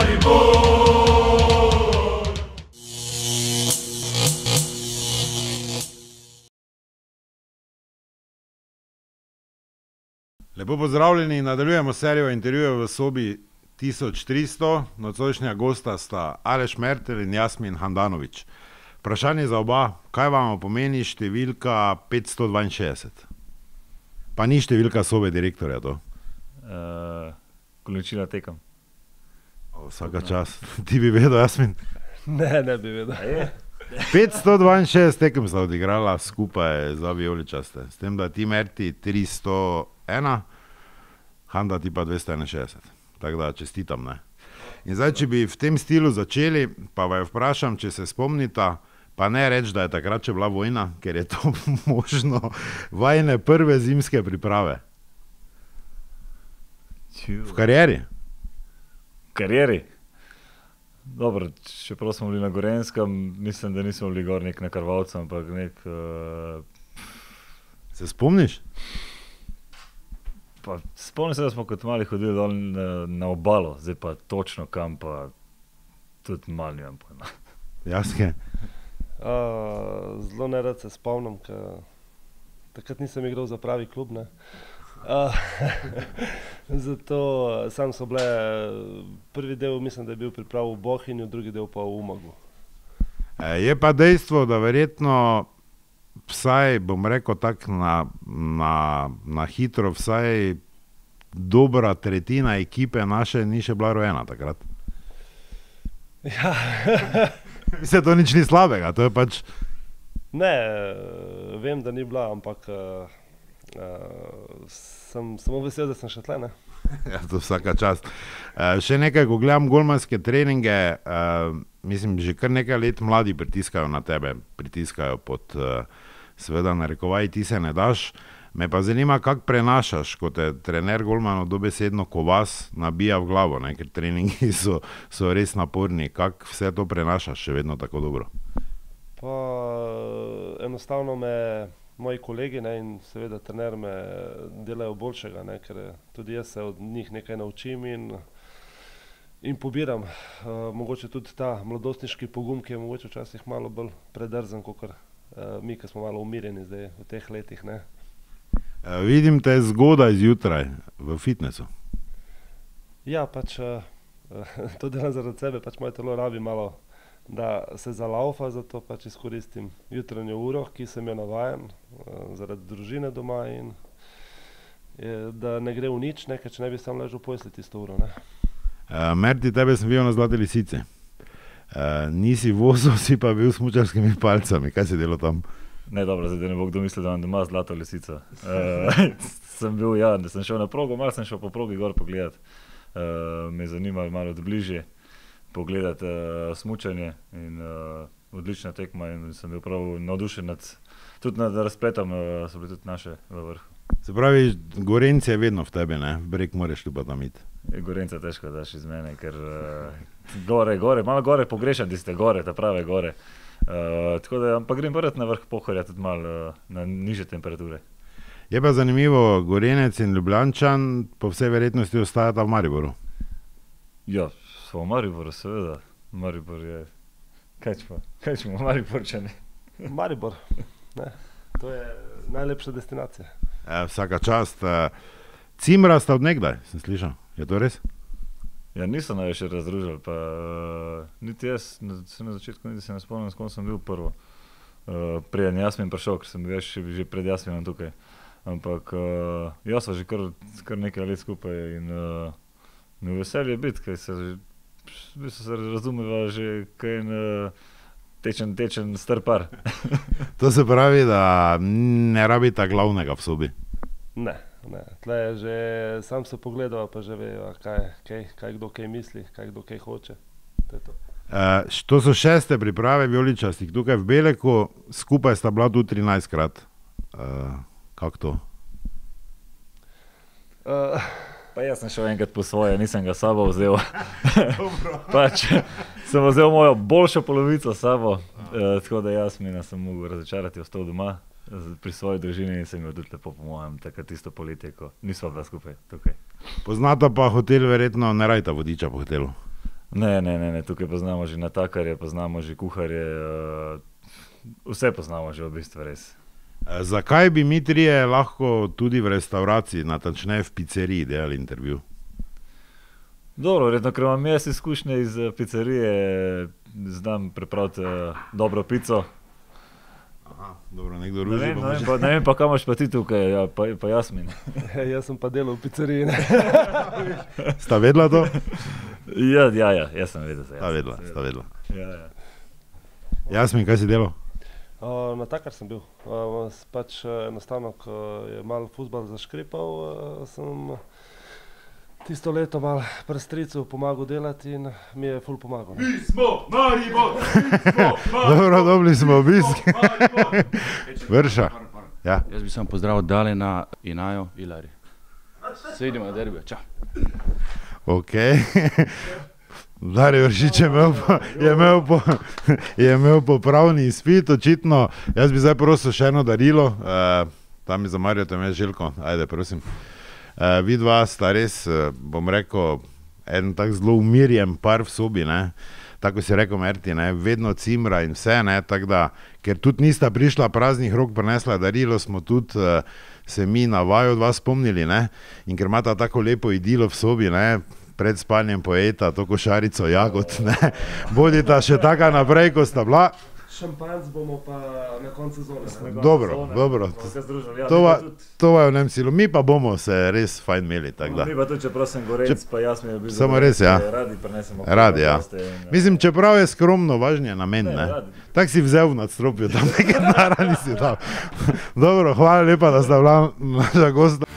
Lepo pozdravljeni, nadaljujemo serijo intervjujev v sobi 1300. Nocojšnja gosta sta Aleš Mertelj in Jasmin Handanović. Vprašanje za oba, kaj vam pomeni številka 562? Pa ni številka sobe direktorja to. Količina tekem. Vsaka čas. Ti bi vedel, Jasmin? Ne bi vedel. 562 tekem sta odigrala skupaj za vijoličaste. S tem, da ti Merti 301, Handa ti pa 261. Tako da čestitam, ne. In zdaj, če bi v tem stilu začeli, pa vaju vprašam, če se spomnita, pa ne reč, da je takrat še bila vojna, ker je to možno, vajne prve zimske priprave. V karieri? V karieri? Dobro, čeprav smo bili na Gorenjskem, mislim, da nismo bili gor nek na Karvalcu, ampak nek... Se spomniš? Pa spomnim se, da smo kot mali hodili dol na obalo, zdaj pa točno kam, pa tudi malo nimam pojma. Jaske? Zelo nerad se spomnim, ker takrat nisem igral za pravi klub, ne. Zato sam so bile, prvi del mislim, da je bil priprav v Bohinju, drugi del pa v Umagu. Je pa dejstvo, da verjetno vsaj, bom rekel tako na hitro, vsaj dobra tretjina ekipe naše ni še bila rojena takrat. Ja. Mislim, to nič ni slabega, to je pač... Ne, vem, da ni bila, ampak sem samo vesel, da sem še tle, ne. Ja, to vsaka čast. Še nekaj, ko gledam golmanske treninge, mislim, že kar nekaj let mladi pritiskajo na tebe, pritiskajo pod, seveda narekovaj, ti se ne daš. Me pa zanima, kako prenašaš, ko te trener golmanov dobesedno ko vas nabija v glavo, ne? Ker treningi so res naporni. Kako vse to prenašaš še vedno tako dobro? Pa enostavno me moji kolegi, ne, in seveda trener me delajo boljšega, ne, ker tudi jaz se od njih nekaj naučim in pobiram. Mogoče tudi ta mladostniški pogum, ki je mogoče včasih malo bolj predrzen, kakor mi, ki smo malo umirjeni zdaj v teh letih, ne. Vidim te zgodaj zjutraj v fitnessu. Ja, pač to delam zaradi sebe, pač moje telo rabi malo, da se zalaufa, zato pač izkoristim jutranjo uro, ki sem jo navajen, zaradi družine doma in da ne gre v nič, ne, ker če ne bi sam ležal posli tisto uro, ne. Merti, tebe sem videl na Zlate lisice. Nisi vozil, si pa bil s smučarskimi palcami. Kaj si delal tam? Ne, dobro, zdaj ne bo kdo mislil, da imam doma Zlato lisico. Sem bil, ja, da sem šel na progo, malo sem šel po progi gor pogledat. Me je zanimalo malo od bližje pogledati smučanje in odlična tekma in sem bil prav navdušen tudi nad razpletom, so bili tudi naše v vrhu. Se pravi, Gorenjce je vedno v tebi, ne? Breg moraš tu pa tam iti. Gorenjca težko daš iz mene, ker gore, malo gore pogrešam tiste gore, ta prave gore. Tako da, pa grem prvi na vrh Pohorja tudi malo na nižje temperature. Je pa zanimivo, Gorenjec in Ljubljančan po vsej verjetnosti ostajata v Mariboru. Ja, so v Mariboru, seveda. Maribor je... Kaj smo, Mariborčani? Maribor, ne. To je najlepša destinacija. Vsaka čast. Cimra sta od nekdaj, sem slišal. Je to res? Ja, nisem največ razdružil, pa niti jaz, na začetku niti se ne spomnim, s kom sem bil prvo. Preden Jasmin prišel, ker sem bil že pred Jasminom tukaj. Ampak jaz sva že kar nekaj let skupaj in mi veselje biti, ker se razumeva že kaj tečen star par. To se pravi, da ne rabita glavnega v sobi? Ne. Tle je že, sam se pogledava, pa že vejo, kaj kdo kaj misli, kaj kdo kaj hoče. To je to. To so 6. priprave vijoličastih tukaj v Beleku, skupaj sta bila tu 13-krat. Kako to? Pa jaz sem šel enkrat po svoje, nisem ga s sabo vzel. Pač sem vzel mojo boljšo polovico s sabo, tako da Jasmina sem mogel razočarati, ostal doma. Pri svoji družini sem imel tudi lepo, po mojem, takrat tisto poletje, ko nisva bila skupaj tukaj. Poznata pa hotel, verjetno ne rajta vodiča po hotelu? Ne, tukaj poznamo že natakarje, poznamo že kuharje, vse poznamo že v bistvu res. Zakaj bi mi trije lahko tudi v restavraciji, natančneje v pizzeriji, delali intervju? Dobro, verjetno, ker imam jaz izkušnje iz pizzerije, znam pripraviti dobro pico. Aha, dobro, nekdo ruži. Ne vem pa, kam imaš pa ti tukaj, ja, pa Jasmin. Jaz sem pa delal v pizzeriji. Sta vedela to? Ja, jaz sem vedel. Sta vedela. Ja. Jasmin, kaj si delal? Natakar sem bil. Pač enostavno, ko je malo fuzbal zaškripal, sem tisto leto malo pri stricu pomagal delati in mi je ful pomagal. Mi smo Maribor! Dobro, dobili smo obisk. Vrša. Ja. Jaz bi samo pozdravil Dalena, Inajo, Ilari. Se idemo na derbija, čau. Ok. Dari Vršič je imel popravni izpit, očitno. Jaz bi zdaj prosil še eno darilo. Tam mi zamarjate me, Željko, ajde, prosim. Vidva sta res, bom rekel, en tak zelo umirjen par v sobi, ne. Tako si rekel Merti, ne, vedno cimra in vse, ne, tako da, ker tudi nista prišla praznih rok, prinesla darilo, smo tudi se mi na vaju od vas spomnili, ne, in ker imata tako lepo idilo v sobi, ne, pred spanjem pojeta to košarico jagod, ne, bodita še taka naprej, ko sta bila. Šampanc bomo pa na koncu sezone. Dobro. To je v nem silu. Mi pa bomo se res fajn imeli, tako da. Mi pa tudi, čeprav sem gorec, pa Jasmin je bil samo res, ja. Radi prinesemo. Radi, ja. Mislim, čeprav je skromno, važnje je namen, ne. Tak si vzel v nadstropju, tam nekaj denarja nisi dal. Dobro, hvala lepa, da sta bila naša gosta.